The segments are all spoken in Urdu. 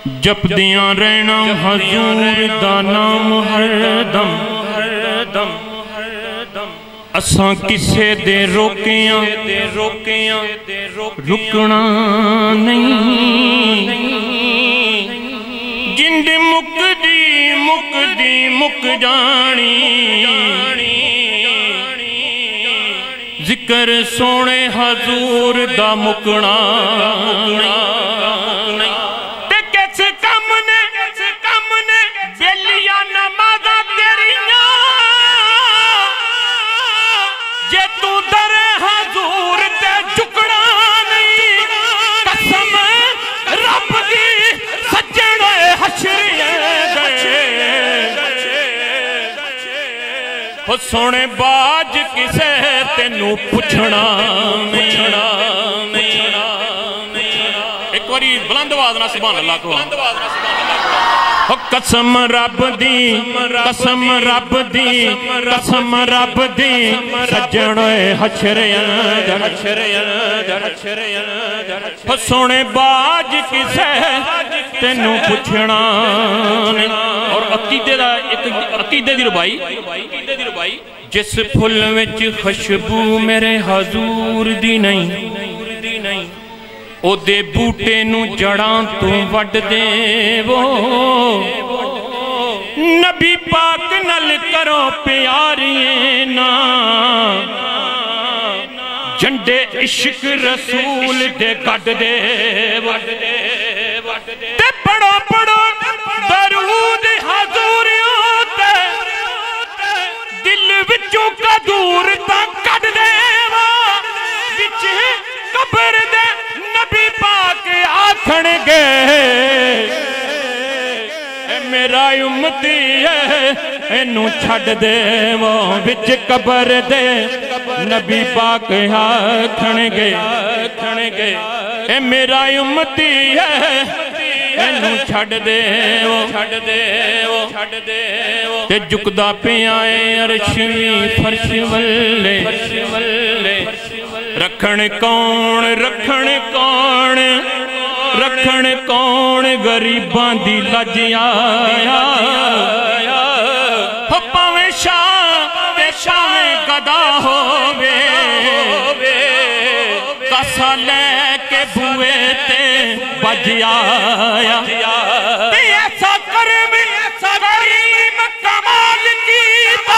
جپدیاں رہنا حضور دا نام ہر دم اساں کسے دے روکیاں رکنا نہیں جند مک جانی ذکر سونے حضور دا مکنا تے کس کم نے بیلیاں نمازاں تیریاں جے تو در حضور تے جھکنا نہیں قسم رب دی سجن حشریے ہو سونے باج کسے تینو پچھنا ایک واری بلند آواز نہ سبحان اللہ کو قسم رب دی سجن حشریاں سونے باج کسے تینو پچھنا اور عقیدے دی ربائی جس پھل وچ خوشبو میرے حضور دی نہیں او دے بوٹے نو جڑاں تو وڈ دے وہ نبی پاک نل کرو پیاریے نا جنڈے عشق رسول دے گڈ دے تے پڑھو درود حضوریوں تے دل وچوں کا دور تا کڈ دے وچ قبر دے نبی پاک آکھن گے اے میرا امتی ہے اینو چھڈ دے وہ وچ قبر دے نبی پاک آکھن گے اے میرا امتی ہے اینو چھڈ دے وہ تے جھکدا پیا اے عرش وی فرش ولے رکھن کون غریباں دی لج آیا پاویں شاہ گدا ہووے کسا لے کے بوئے تے بج آیا تے ایسا کرم کریم کمال کیتا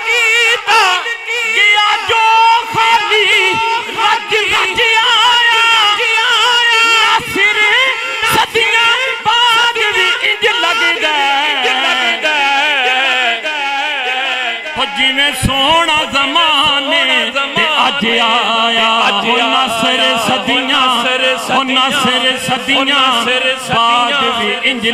گیا جو خالی رج آیا ناصر صدیاں بعد بھی انج لگ گئے جی میں سونا زمانے تے اج آیا ناصر صدیاں بعد بھی انج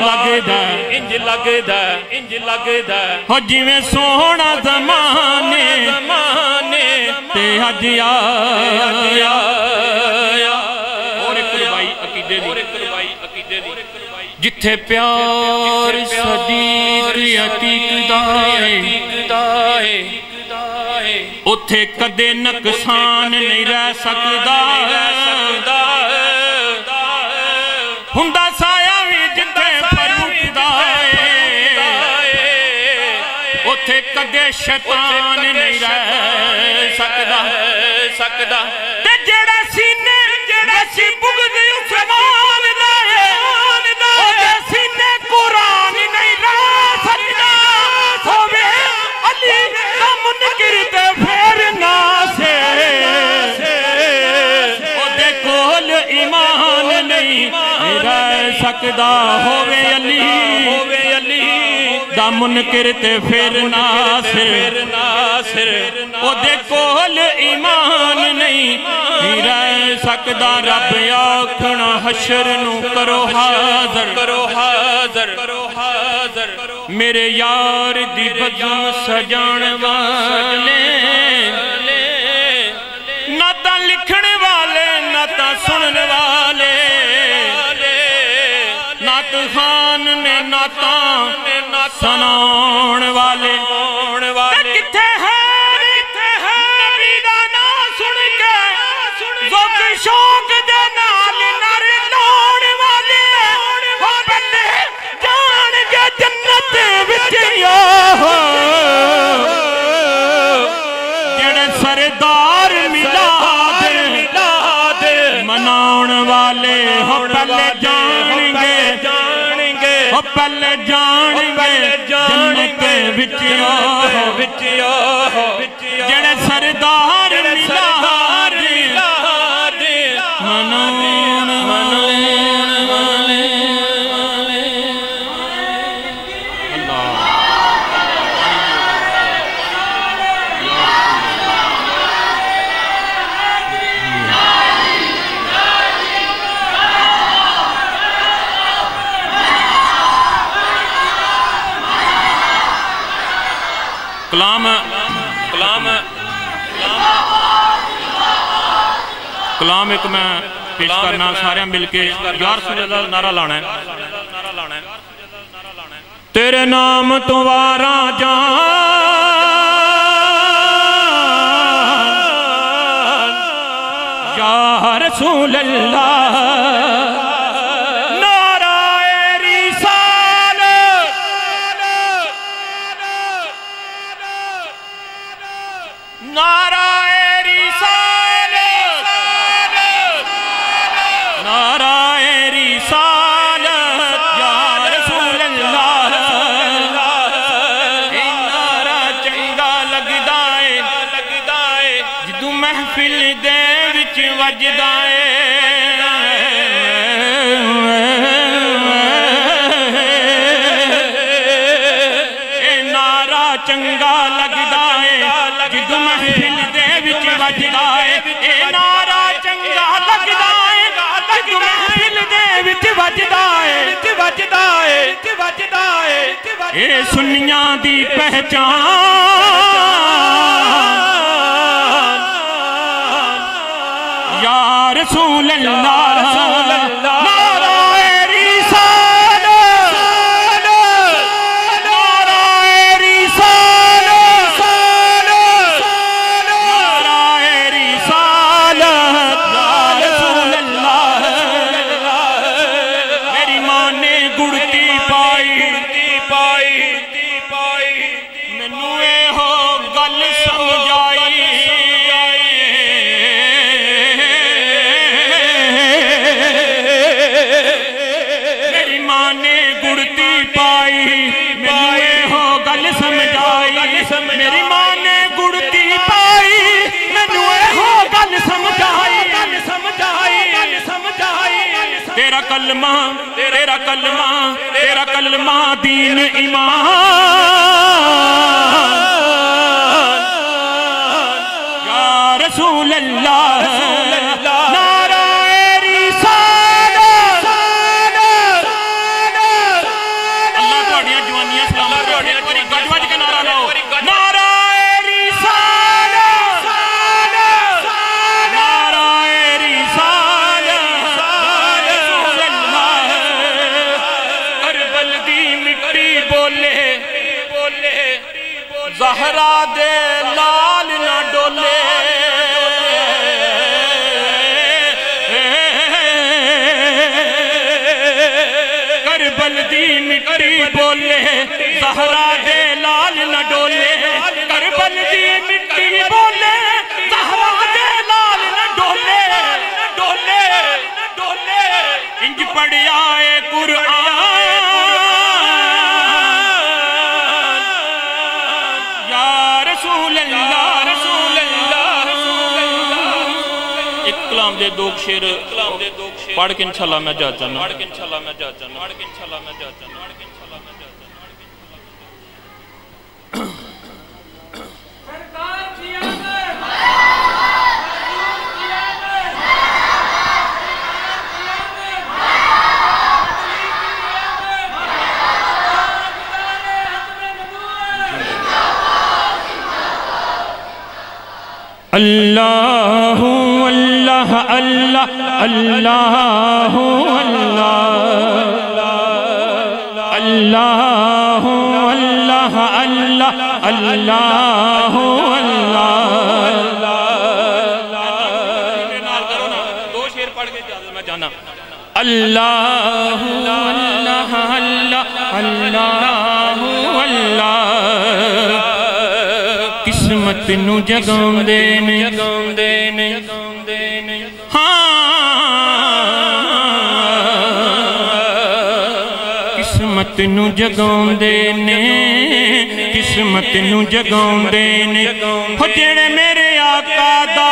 لگدا جی میں سونا زمانے تے اج آیا اور ایک ربائی عقیدے دی جتھے پیار صدیق عتیق دائے اتھے کدے نقصان نہیں رہ سکدا ہندہ سایہ بھی جتھے فروخ دائے اتھے کدے شیطان نہیں رہ سکدا تے جڑا سینے ویسی بغض عثمان دائے اوہے سینے قرآن نہیں رہ سکدا ہووے علی کا منکر تے پھیرنا سے اوہے کول ایمان نہیں رہ سکدا ہووے علی دا منکر تے پھیرنا سر اوہے کول ایمان نہیں رہ سکدا رب آکھنا حشر نو کرو حاضر میرے یار دی بزم سجان والے نہ تا لکھن والے نہ تا سنن والے نعت خان نے نعتاں سنان والے کتھے ہے نبی دا نام سن کے ذوق شوق دے نال نر لاؤن والے ہو پہلے جان گے ہو پہلے جان گے جنت وچیو جڑے سردار نیلار منون کلام ایک میں پیش کرنا سارے مل کے یا رسول اللہ نعرہ لانا ہے تیرے نام تو وارا جان یا رسول اللہ چنگا لگدا ہے جدو محفل دے وچ وجدا ہے اے نعرہ چنگا لگدا ہے جدو محفل دے وچ وجدا ہے اے سنیاں دی پہچان یا رسول اللہ تیرا کلمہ دین ایمان یا رسول اللہ نعرہ رسالت اللہ توڑیاں جوانیاں سلام توڑیاں گجوج کے نعرہ لاؤ نعرہ زہرا دے لال نہ ڈولے کربل دی مٹی بولے زہرا دے لال نہ ڈولے کربل دی مٹی بولے زہرا دے لال نہ ڈولے انج پڑھیا اے قرآن دے دو شیر پڑھ کے انشاءاللہ میں جا جانا اللہ اللہ اللہ اللہ اللہ اللہ اللہ اللہ دو شیر پڑھ کے میں جانا اللہ اللہ اللہ اللہ قسمت نو جگاؤں دینے ہاں किस्मत नू जगाउंदे ने किस्मत नू जगाउंदे ने हो जेड़े मेरे आका दा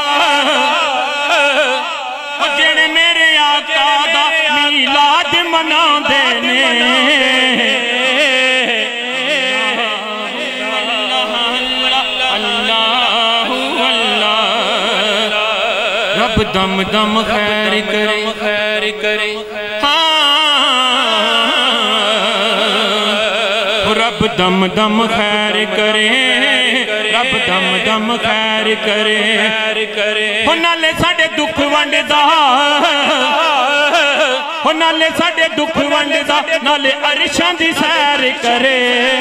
हो जेड़े मेरे आका दा मीलाद मनाउंदे ने रब दम दम खैर करे रब दम दम खैर करे रब दम दम खैर करे हो नाले साडे दुख वंडदा हो नाले साडे दुख वंडदा नाले अरशां दी सैर करे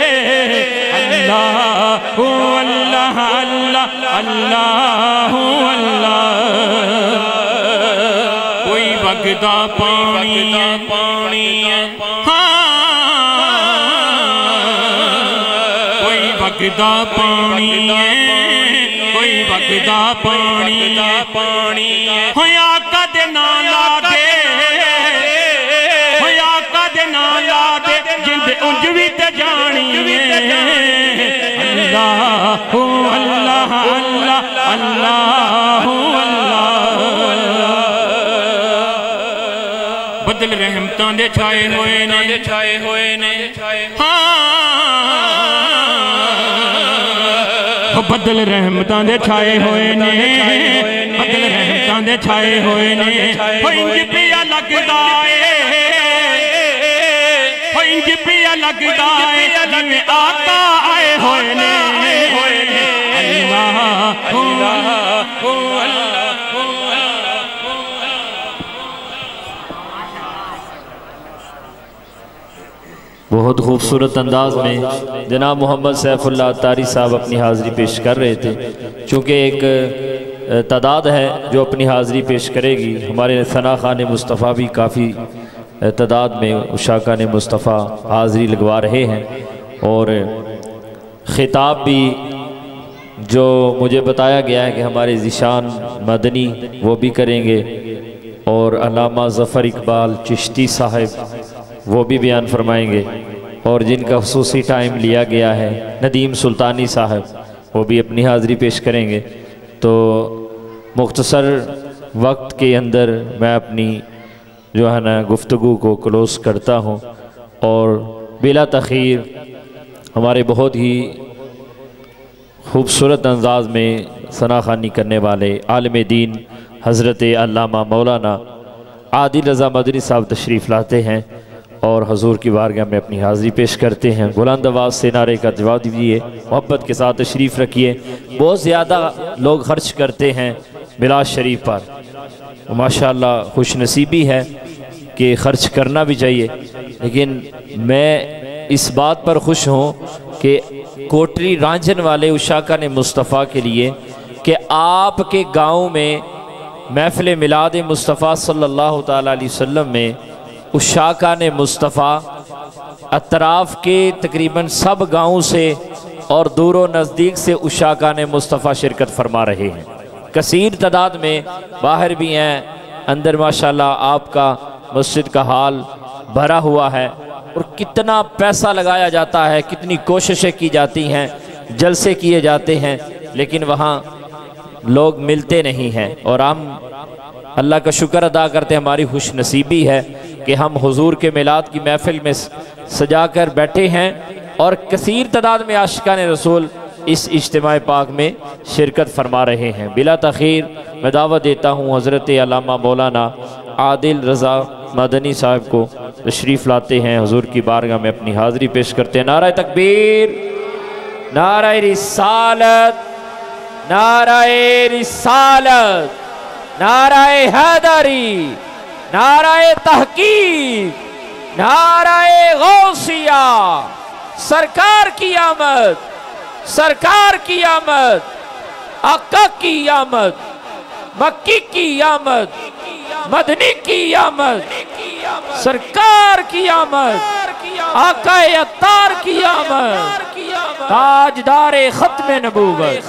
अल्लाह हो अल्लाह अल्लाह अल्लाह हो अल्लाह कोई वगदा पानी है वगदा पानी है कोई वगदा पानी है हो आका दे ना लागे हो आका दे ना लागे जिंद उंज भी ते जानी है अल्लाह हो अल्लाह अल्लाह अल्लाह हो अल्लाह बदल रहमतां दे छाए होए ने बदल रहमतां दे छाए होए ने बदल रहमतां दे छाए होए ने हो इंज पिया लगदा हो इंज पिया लगदा जिवें आका आए होए ने अल्लाह हो अल्लाह बहुत खूबसूरत अंदाज में जनाब मोहम्मद सैफुल्लाह अत्तारी साहब अपनी हाज़री पेश कर रहे थे। चूँकि एक तादाद है जो अपनी हाज़री पेश करेगी, हमारे सना खान मुस्तफ़ा भी काफ़ी तादाद में उशाका ने मुस्तफ़ा हाज़री लगवा रहे हैं और ख़िताब भी जो मुझे बताया गया है कि हमारे ज़िशान मदनी वो भी करेंगे और अल्लामा ज़फ़र इकबाल चिश्ती साहब वो भी बयान फरमाएंगे और जिनका ख़ुसूसी टाइम लिया गया है नदीम सुल्तानी साहब वो भी अपनी हाज़री पेश करेंगे। तो मुख्तसर वक्त के अंदर मैं अपनी जो है ना गुफ्तगू को क्लोज़ करता हूँ और बिला तख़ीर हमारे बहुत ही खूबसूरत अंदाज में सनाखानी करने वाले आलिम दीन हज़रत अल्लामा मौलाना आदिल रज़ा मदनी साहब तशरीफ़ लाते हैं और हजूर की बारगाह में अपनी हाज़री पेश करते हैं। बुलंद आवाज़ से नारे का जवाब दीजिए, मोहब्बत के साथ तशरीफ़ रखिए। बहुत ज़्यादा लोग खर्च करते हैं मिलाद शरीफ पर, माशाअल्लाह खुश नसीबी है कि ख़र्च करना भी चाहिए, लेकिन मैं इस बात पर खुश हूँ कि कोटरी रांझन वाले उशाका ने मुस्तफ़ा के लिए कि आपके गाँव में महफ़िल मिलाद मुस्तफ़ा सल्लल्लाहु तआला अलैहि वसल्लम में उशाका ने मुस्तफ़ा अतराफ़ के तकरीबन सब गाँव से और दूर व नज़दीक से उशाका ने मुस्तफ़ा शिरकत फरमा रहे हैं। कसीर तादाद में बाहर भी हैं, अंदर माशाल्लाह आपका मस्जिद का हाल भरा हुआ है और कितना पैसा लगाया जाता है, कितनी कोशिशें की जाती हैं, जलसे किए जाते हैं, लेकिन वहाँ लोग मिलते नहीं हैं। और हम अल्लाह का शुक्र अदा करते हैं, हमारी खुश नसीबी है कि हम हुजूर के मिलाद की महफिल में सजा कर बैठे हैं और कसीर तादाद में आशिकान रसूल इस इज्तिमा पाक में शिरकत फरमा रहे हैं। बिला तख़ीर मैं दावत देता हूँ हज़रत अल्लामा मौलाना आदिल रज़ा मदनी साहब को तशरीफ़ लाते हैं, हुजूर की बारगाह में अपनी हाज़री पेश करते हैं। नारा तकबीर, नारा रिसालत, नारा रिसालत, नारा हैदरी, नाराए तहकीक, नाराए गौसिया, सरकार की आमद, सरकार की आमद, आका की आमद, मक्की की आमद, मदनी की आमद, सरकार की आमद, आका अत्तार की आमद, ताजदारे खत्म नबूवत,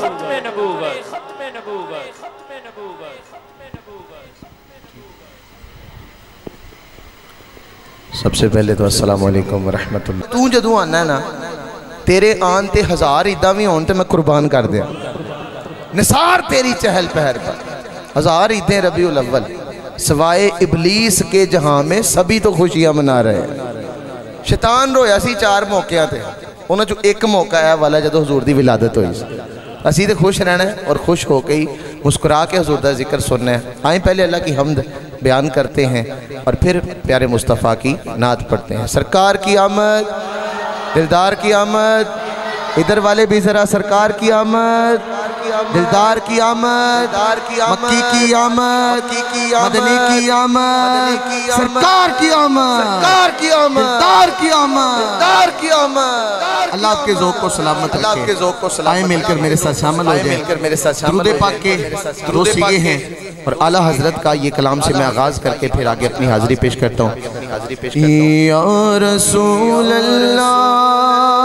سب سے پہلے تو السلام علیکم ورحمۃ اللہ. تو جدوں آنا ہے نا تیرے آن تے ہزار عیداں بھی ہون تے میں قربان کر دیا نثار تیری چہل پہر پر. ہزار عیدیں ربیع الاول سوائے ابلیس کے جہاں میں سبھی تو خوشیاں منا رہے ہیں. شیطان رویا سی 4 موقعہ تھے انہوں جو ایک موقع ہے والا جدو حضور دی ولادت ہوئی. اسی تے خوش رہنا ہے اور خوش ہو کے ہی مسکرا کے حضور دا ذکر سننا ہے. آئیں پہلے اللہ کی حمد بیان کرتے ہیں اور پھر پیارے مصطفیٰ کی نعت پڑھتے ہیں. سرکار کی آمد، دلدار کی آمد، ادھر والے بھی ذرا سرکار کی آمد، دلدار کی آمد، مکی کی آمد، مدنی کی آمد، سرکار کی آمد، دلدار کی آمد. اللہ آپ کے ذوق کو سلامت رکھے. آئیں مل کر میرے ساتھ شامل ہو جائیں. درود پاک کے 2 سیغے ہیں اور اعلیٰ حضرت کا یہ کلام سے میں آغاز کر کے پھر آگے اپنی حاضری پیش کرتا ہوں. یا رسول اللہ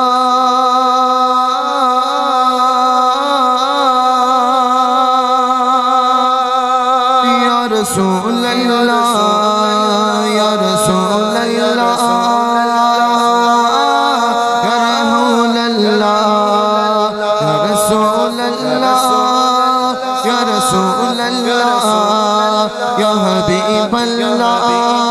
رسول اللہ یا رسول اللہ یا رحول اللہ یا رسول اللہ یا رسول اللہ یا حبیب اللہ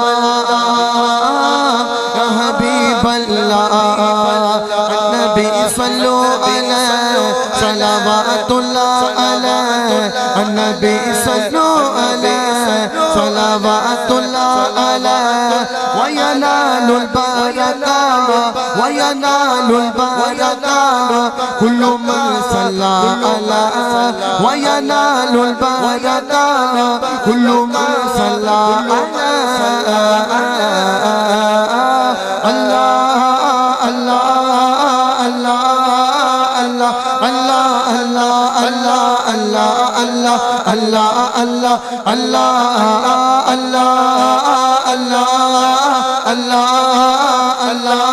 یا حبیب اللہ. النبی صلو علیہ صلوات اللہ علیہ النبی صلو علیہ صلوات اللہ علیہ وینال البرکات وینال البرکات کل من صلی علیہ وینال البرکات کل من صلی علیہ. اللہ اللہ اللہ اللہ اللہ اللہ اللہ اللہ اللہ اللہ اللہ اللہ اللہ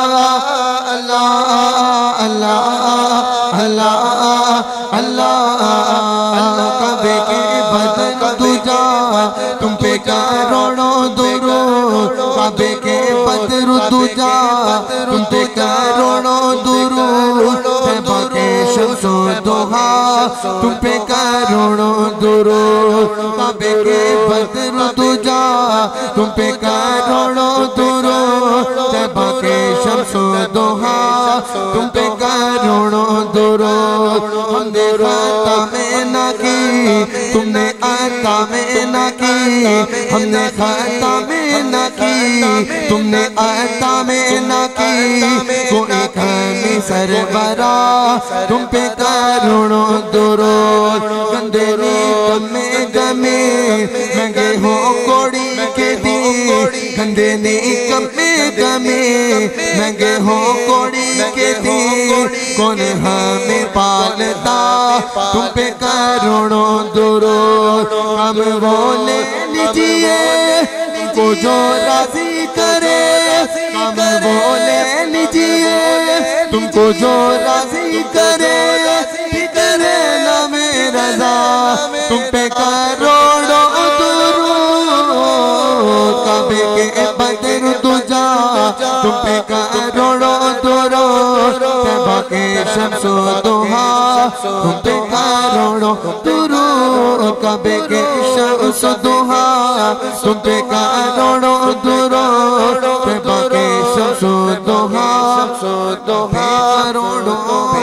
اللہ اللہ اللہ کعبے کے بدن تجا تم پہ کروڑوں درود کعبے کے بدر تجا تم پہ کروڑوں درود طیبہ کے شمس و ضحا تم پہ کروڑوں درود کعبے کے بدر تجا تم پہ کروڑوں درود طیبہ کے شمس و ضحا تم پہ کروڑوں درود. ہم نے خاتم نہ کی تم نے آتم نہ کی ہم نے خاتم نہ کی تم نے آتم نہ کی کوئی کمی سربراہ تم پہ کروڑوں درود. گندے نی گمے مہنگے ہو کوڑی کے دی گندے نی گمے مہنگے ہو کوڑی کے دی کون ہمیں پالتا تم پہ کروڑوں درود. ہم وہ لے لیجئے کو جو راضی کرے ہم وہ لے لیجئے تم کو جو راضی کرے کرے نام رضا تم پہ کروڑوں درود. کعبے کے بدر تجا تم پہ کروڑوں درود طیبہ کے شمس و ضحا تم پہ کروڑوں درود کعبے کے شمس و ضحا تم پہ کروڑوں درود طیبہ کے شمس و ضحا کروڑوں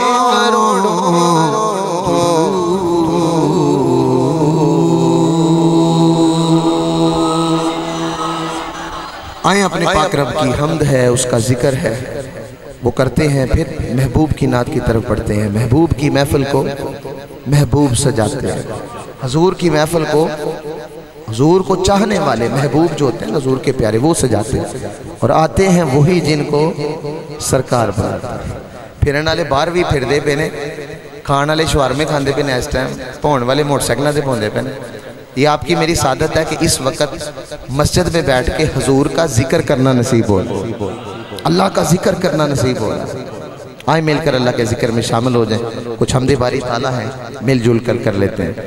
آئیں اپنے پاک رب کی حمد ہے اس کا ذکر ہے وہ کرتے ہیں پھر محبوب کی نعت کی طرف پڑھتے ہیں. محبوب کی محفل کو محبوب سجاتے ہیں. حضور کی محفل کو حضور کو چاہنے والے محبوب جو ہوتے ہیں حضور کے پیارے وہ سجاتے ہیں اور آتے ہیں وہی جن کو سرکار بناتے ہیں. پھرن والے باہر بھی پھر دے پینے کھان والے شوارمے کھاندے پینے اس ٹائم پہن والے موٹر سائیکلوں سے پہنتے پینے. یہ آپ کی میری سعادت ہے کہ اس وقت مسجد میں بیٹھ کے حضور کا ذکر کرنا نصیب ہو اللہ کا ذکر کرنا نصیب ہو. آئیں مل کر اللہ کے ذکر میں شامل ہو جائیں. کچھ حمد باری تعالیٰ ہیں مل جل کر لیتے ہیں.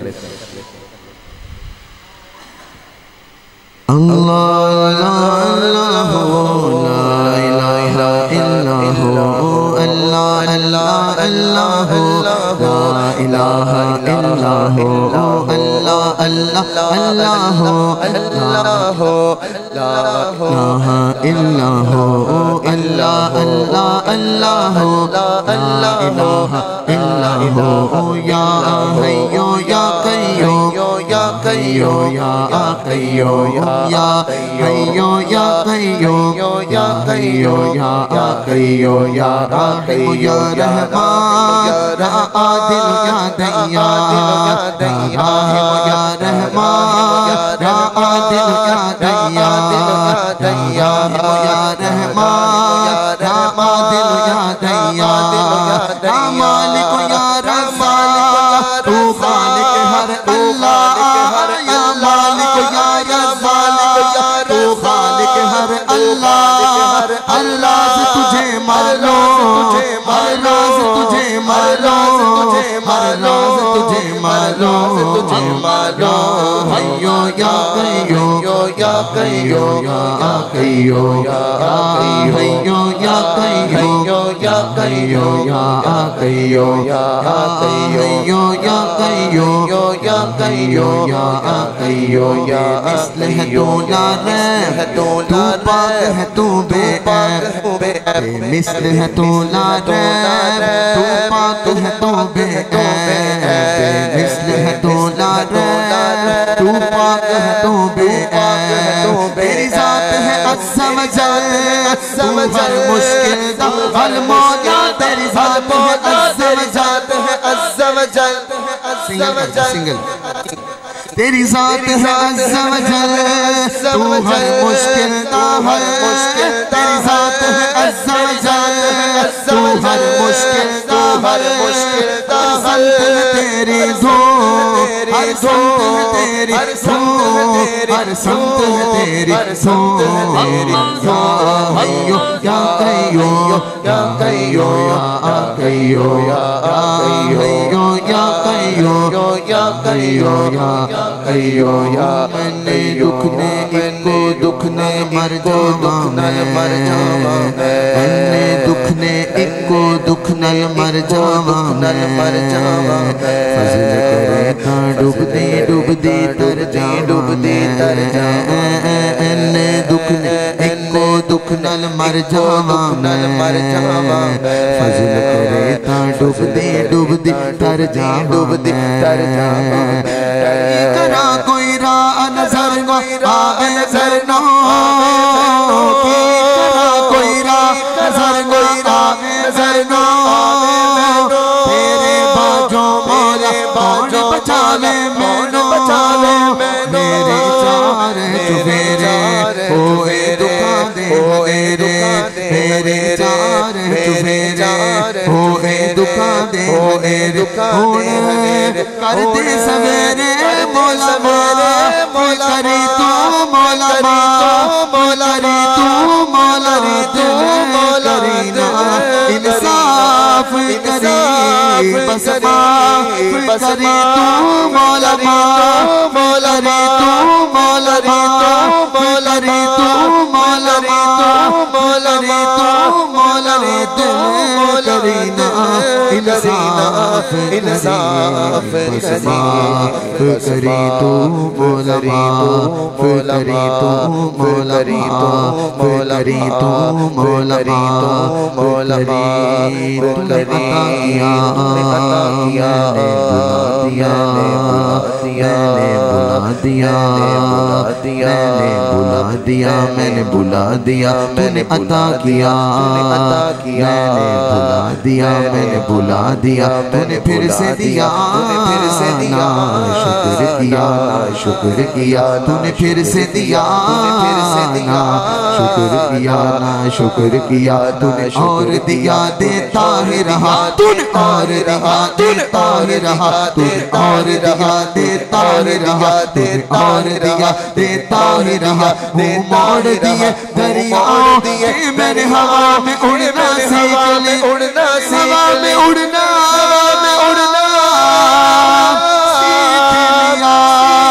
اللہ لا الہ اللہ اللہ اللہ لا الہ الا ہو اللہ اللہ اللہ اللہ لا الہ الا ہو اللہ اللہ اللہ لا الہ الا ہو یا حیو یا قیوم یا قیو یا قیو یا حیو یا قیوم یا قیو یا قیو یا رحیم یا رحمان یا عادل یا دیان یا رحیم یا رحمان یا عادل یا دیان یا رحمان یا عادل یا دیان یا مالک یا رزاق تو خالق ہر اللہ یا مالک یا رزاق تو خالق ہر اللہ ہر راز تجھے معلوم ہر راز تجھے معلوم ہر راز تجھے معلوم حیو یا قیوم یا قیو یا قیو یا حیو یا قیوم یا قیو یا قیو یا حیو یا قیو یا قیو یا قیو یا اصلح تو لا ریب تو پاک ہے تو بے عیب بے مثل ہے تو لا ریب تو پاک ہے تو بے عیب بے مثل ہے تو لا ریب تو پاک ہے تو بے عیب تیری ذات ہے عز و جل تو ہر مشکل دا حل مولا تیری ذات ہے عز و جل سنگل تیری ذات ہے عز و جل تو ہر مشکل دا حل تیری ذات ہے عز و جل تو ہر مشکل دا حل تیری دھوم ہر سمت ہے تیری دھوم ہر سمت ہے تیری دھوم حیو یا قیوم یا قیو یا قیو یا حیو یا قیوم یا قیو یا قیو یا میں نے دکھنے ایک کو دکھنے مر جاواں میں نے دکھنے ایک کو دکھنے مر جاواں فضل کرے تا ڈوبدی تر جاواں نے دکھنے ایک کو دکھنل مر جاواں فضل کرے تا ڈوبدی تر جاواں کرا کوئی راہ نظر نو آوے نظر نو کرا کوئی راہ نظر نو آوے نظر نو تیرے باجوں مولا کون بچاوے مینو میرے چار چفیرے ہوئے دکھا دے میرے چار چفیرے ہوئے دکھا دے ہوئے کر دے سویرے مولا مولا کری تو مولا مولا کری تو مولا کرینا انصاف کری بس معاف کری تو مولا مولا کری تو مولا مولا کری تو مولا مولا کری تو مولا کرینا انصاف بس معاف کری تو مولا معاف کری تو مولا معاف کری تو مولا میں نے بلا دیا تو نے عطا کیا میں نے بلا دیا تو نے پھر سے دیا شکر کیا تو نے پھر سے دیا شکر کیا تو نے اور دیا دیتا ہی رہا تو نے اور دیا دیتا ہی رہا تو نے اور دیا دیتا ہی رہا تو نے اور دیا دیتا ہی رہا وہ موڑ دیے دریاؤں کہ میں نے ہوا میں اڑنا سیکھ لی ہوا میں اڑنا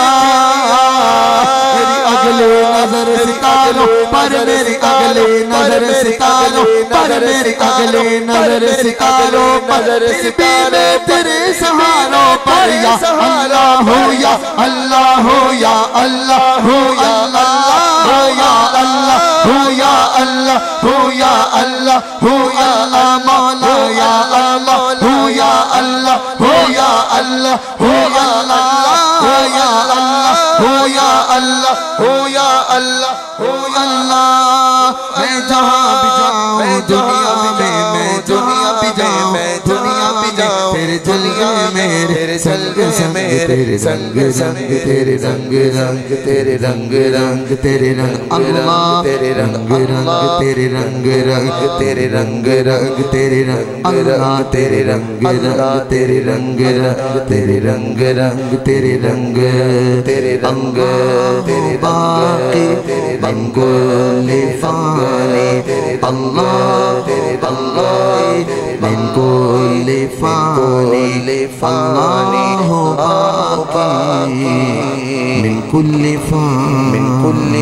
پر میری اگلے نظر نظر ستاروں پر میری اگلی نظر ستاروں پر پھر بھی میں تیرے سہاروں پر یا اللہ ہو یا اللہ ہو یا اللہ ہو یا اللہ یا اللہ ہو یا اللہ ہو یا اللہ ہو اللہ مولا یا اللہ ہو یا اللہ ہو یا اللہ ہو اللہ یا اللہ ہو یا اللہ ہو یا اللہ ہو اللہ میں جہاں بھی جاؤں دنیا میں میں دنیا بھی جاؤں میں دنیا بھی جاؤں تیرے جلیے میرے سنگ سنگ تیرے سنگ سنگ تیرے رنگ رنگ تیرے رنگ رنگ تیرے رنگ اللہ تیرے رنگ رنگ تیرے رنگ رنگ تیرے رنگ رنگ تیرے رنگ اللہ تیرے رنگ رنگ تیرے رنگ رنگ تیرے رنگ رنگ تیرے رنگ تیرے رنگ تیرے باقی رنگ لفانی اللہ اللہ من کل فانی اللہ باقی من کل فانی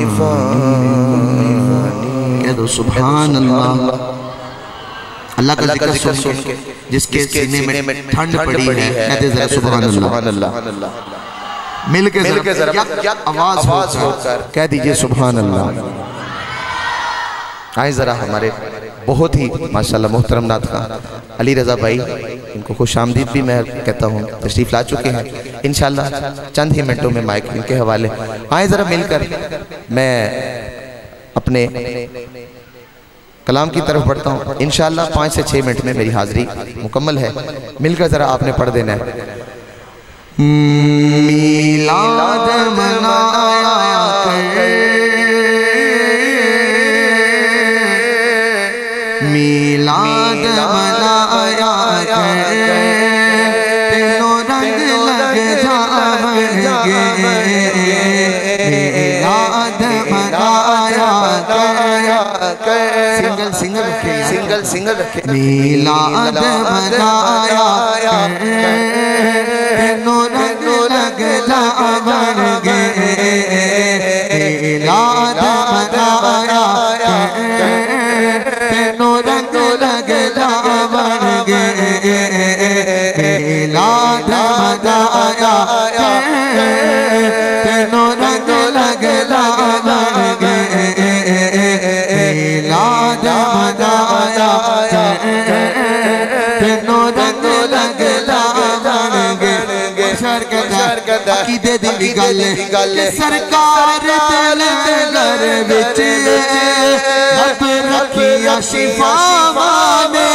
کہہ دو سبحان اللہ اللہ کا ذکر سن کے جس کے سینے میں ٹھنڈ پڑی ہے کہتے ذرا سبحان اللہ مل کے ذرا آواز ہو کر کہہ دیجئے سبحان اللہ آئیں ذرا ہمارے بہت ہی ماشاءاللہ محترم نعت خواں علی رضا بھائی ان کو خوش آمدید بھی میں کہتا ہوں تشریف لا چکے ہیں انشاءاللہ چند ہی منٹوں میں مائک ان کے حوالے آئیں ذرا مل کر میں اپنے کلام کی طرف بڑھتا ہوں انشاءاللہ 5 سے 6 منٹ میں میری حاضری مکمل ہے مل کر ذرا آپ نے پڑھ دینا ہے میلاد منایا کر میلاد منایا کر تینوں رنگ لگ جاؤیں گے میلاد منایا کر سنگل رکھے میلاد منایا کر تینوں رنگ لگ جاؤیں گے میلاد منایا کر تینوں رنگ لگ جاؤیں گے میلاد منایا کر تینوں رنگ لگ جاؤیں گے میلاد منایا کر تینوں رنگ لگ جاؤیں گے عقیدے دی گل سرکار دل در وچ رب رکھیا شفاواں نے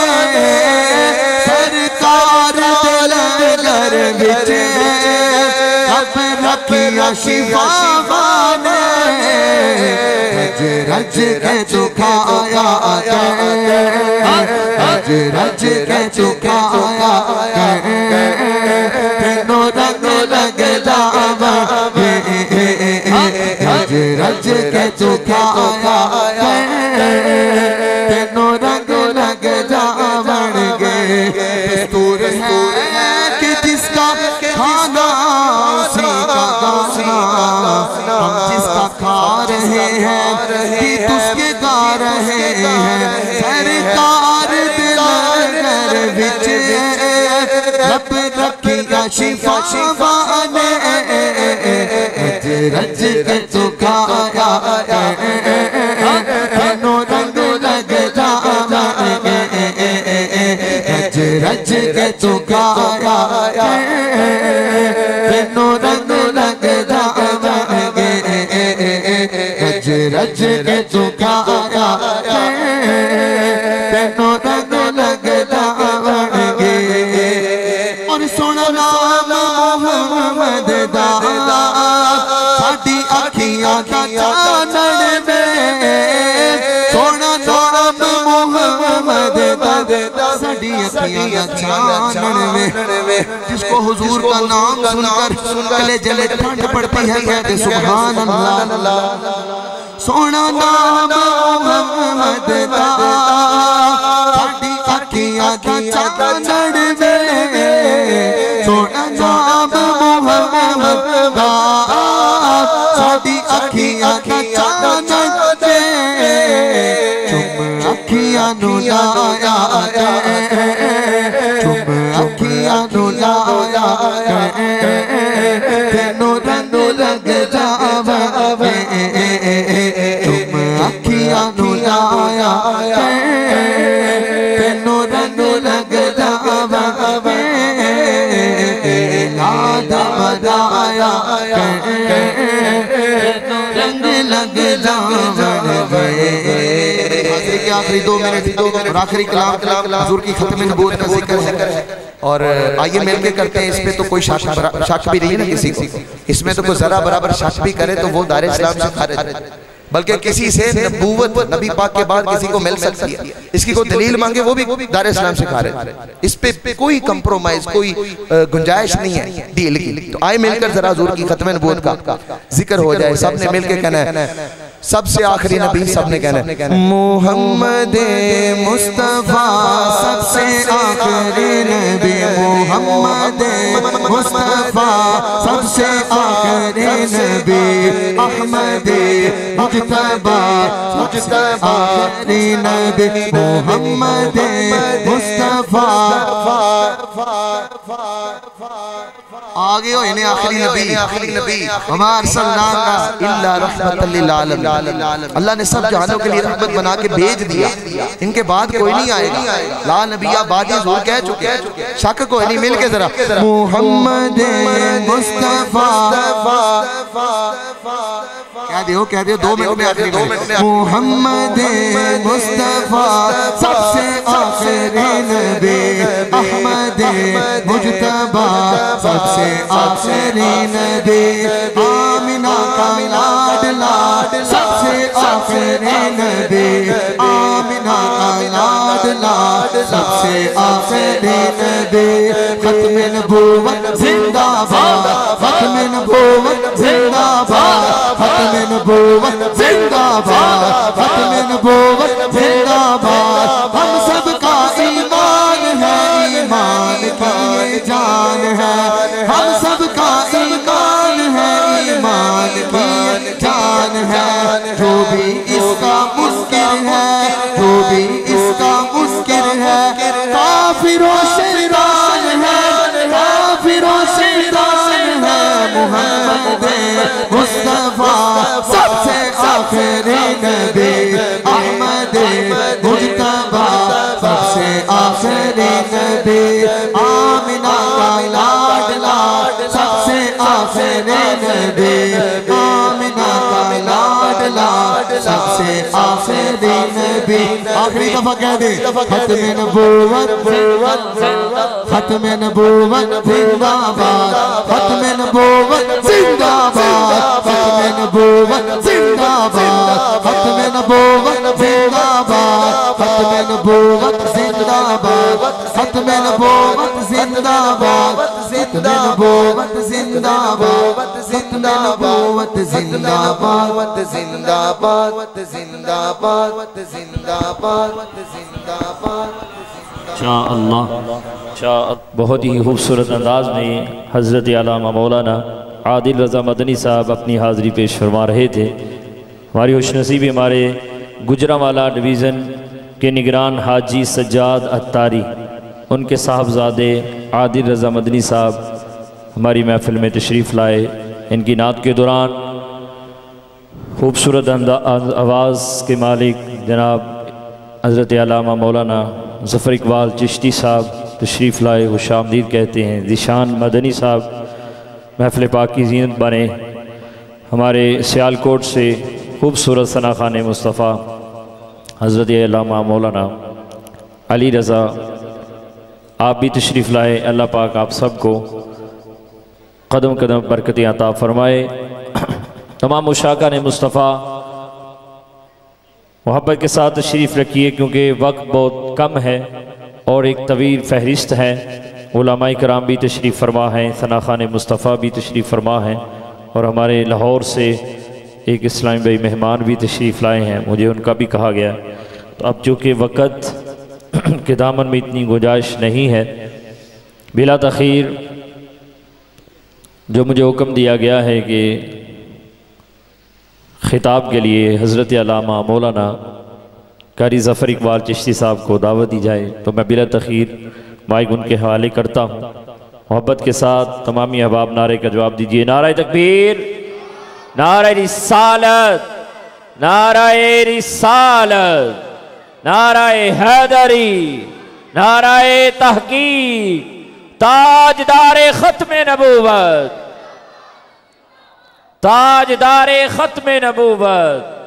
سرکار دل در وچ رب رکھیا شفاواں نے رج رج کے چکھایا کر رج رج کے چکھایا کر تینوں رنگ لگ جاؤیں گے رج رج کے چکھایا کر تینوں رنگ لگ جاؤیں گے دستور ہے کہ جس کا کھانا اسی کا گانا ہم جس کا کھا رہے ہیں گیت اس کے گا رہے ہیں سرکار دل در وچ رب رکھیا شفاواں نے رج رج کے چکھایا کر تینوں رنگ لگ جاؤیں گے رج رج کے چکھایا کر تینوں رنگ لگ جاؤیں گے رج رج کے چکھایا کر تینوں رنگ لگ جاؤیں گے اور سونا نام محمد دا ساڈی اکھیاں دا چانن میں سونا نام محمد دا ساڈی اکھیاں دا چانن میں جس کو حضور کا نام سن کر کلیجے میں ٹھنڈ پڑتی ہے کہتے سبحان اللہ سونا نام محمد دا ساڈی اکھیاں دا چانن میں سونا نام محمد دا ساڈی اکھیاں دا چانن میں چم अखियां नू लाया चुम अखियां नू लाया तेनू रंग लग जावे चुम अखियां नू लाया तेनू रंग लग जावे याद बनाया रंग लग जावे। आखिरी 2 मिनट और आखिरी कलाम हुजूर की खत्म नबूवत का जिक्र है और आइए मिलके करते हैं। इस पे तो कोई शक भी नहीं है ना किसी को, इसमें तो कोई जरा बराबर शक भी करे तो वो दायरे इस्लाम से खारिज, बल्कि किसी से नबूवत नबी पाक के बाद किसी को मिल सकती है, इसकी कोई दलील मांगे वो भी दायरे इस्लाम से खारिज। इस पे कोई कंप्रोमाइज कोई गुंजाइश नहीं है डील की। तो आए मिलकर जरा हुजूर की खत्म नबूवत का जिक्र हो जाए। सबने मिलके कहना है, सबसे आखिरी नबी सबने कहना है मोहम्मद मुस्तफा सबसे आखिरी नबी मोहम्मद मुस्तफा सबसे आखिरी नबी अहमद मुज्तबा सबसे आखिरी नबी मोहम्मद मुस्तफा। आगे हो इन्हें आखिरी नबी हमार सल्लल्लाहु इल्ला रहमतल लिल आलमीन। अल्लाह ने सब जहानों के लिए रहमत बना के भेज दिया, इनके बाद कोई नहीं आएगा। ला नबिया बादी हुजूर कह चुके हैं, शक कोई नहीं। मिल के जरा मोहम्मद मुस्तफा कह दियो 2 मिनट में आखिरी मोहम्मद मुस्तफा सबसे आखिरी नबी अहमद मुज्तबा सबसे आखिरी नबी आमिना का लाडला सबसे आखिरी नबी आमिना का लाडला सबसे आखिरी नबी खत्म नबूवत जिंदाबाद खत्म नबूवत जिंदाबाद खत्म नबूवत जिंदाबाद खत्म नबूवत जिंदाबाद। हम सबका ईमान है ईमान की जान है, हम सबका ईमान है ईमान की जान है। जो भी इसका मुस्किन है जो भी इसका मुस्किन है काफिरों शैतान है काफिरों शैतान है। मोहम्मद मुस्तफा सबसे आखिरी नबी अहमद मुज्तबा सबसे आखिरी नबी आमिना का लाडला सबसे आखिरी नबी आमिना का लाडला सबसे आखिरी नबी। आखिरी दफा कह दे खत्म नबूवत खत्म नबूवत जिंदाबाद खत्म नबूवत जिंदाबाद खत्म नबूवत जिंदाबाद खत्म नबूवत जिंदाबाद खत्म नबूवत जिंदाबाद खत्म नबूवत जिंदाबाद खत्म नबूवत जिंदाबाद खत्म नबूवत जिंदाबाद जिंदाबाद जिंदाबाद जिंदाबाद जिंदाबाद। बहुत ही खूबसूरत अंदाज में हज़रत अल्लामा मौलाना आदिल रज़ा मदनी साहब अपनी हाज़री पेश फरमा रहे थे। हमारी खुशनसीबी हमारे गुजरांवाला डिवीज़न के निगरान हाजी सज्जाद अत्तारी उनके साहबजादे आदिल रज़ा मदनी साहब हमारी महफ़िल में तशरीफ़ लाए। इनकी नात के दौरान खूबसूरत आवाज़ के मालिक जनाब हज़रत अल्लामा मौलाना ज़फ़र इकबाल चिश्ती साहब तशरीफ़ लाए, खुशामदीद कहते हैं। ज़ीशान मदनी साहब महफ़िल पाक की ज़ीनत बने। हमारे सियालकोट से खूबसूरत सना खान मुस्तफ़ा हज़रत अल्लामा मौलाना अली रज़ा आप भी तशरीफ़ लाए। अल्लाह पाक आप सबको कदम कदम बरकतें अता फ़रमाए। तमाम मुशाकान मुस्तफ़ा मोहब्बत के साथ तशरीफ़ रखिए क्योंकि वक्त बहुत कम है और एक तवील फ़हरिस्त है। उलमाए कराम भी तशरीफ़ फरमा हैं, सना खान मुस्तफ़ा भी तशरीफ़ फरमा हैं और हमारे लाहौर से एक इस्लामी भाई मेहमान भी तशरीफ़ लाए हैं, मुझे उनका भी कहा गया। तो अब चूँकि वक़्त के दामन में इतनी गुंजाइश नहीं है, बिला तख़ीर जो मुझे हुक्म दिया गया है कि ख़िताब के लिए हज़रत अल्लामा मौलाना قاری ظفر اقبال چشتی صاحب کو دعوت دی جائے تو میں بلا تخیر مائک ان کے حوالے کرتا ہوں۔ محبت کے ساتھ تمامی احباب نعرے کا جواب دیجئے۔ نعرہ تکبیر، نعرہ رسالت، نعرہ رسالت، نعرہ حیدری، نعرہ تحقیق، تاجدار ختم نبوت، تاجدار ختم نبوت۔